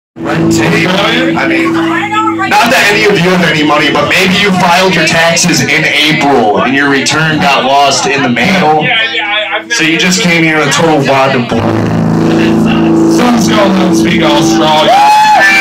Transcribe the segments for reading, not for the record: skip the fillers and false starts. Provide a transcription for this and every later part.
Red tape. I mean, not that any of you have any money, but maybe you filed your taxes in April and your return got lost in the mail. So you just came here in a total wad of bull. Some still don't speak Australian.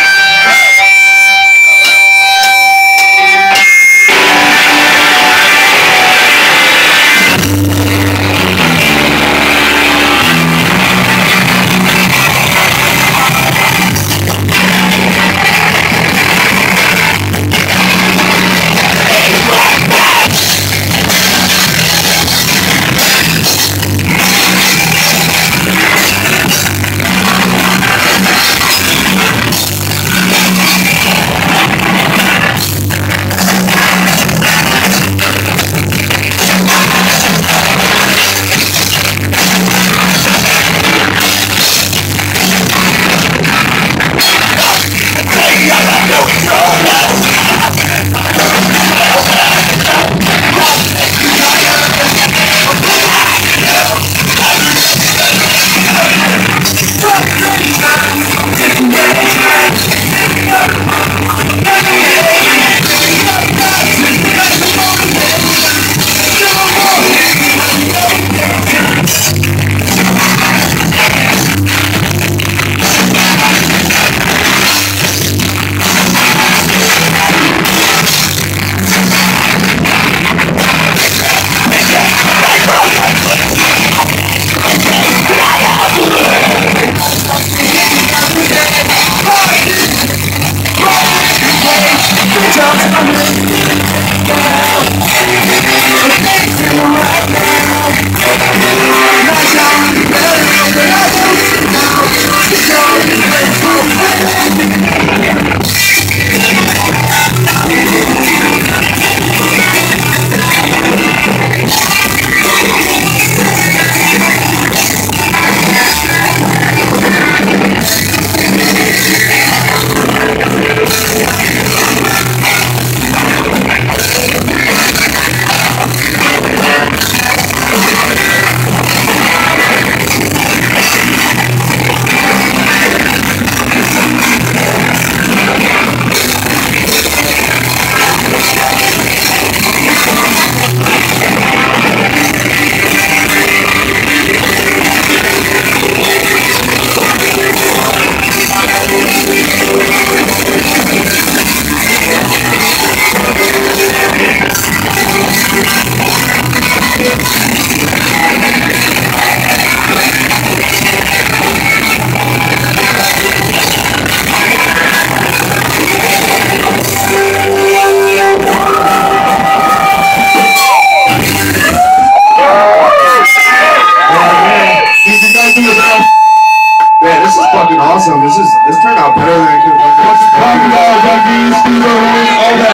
Man, this is fucking awesome. This turned out better than I could have imagined.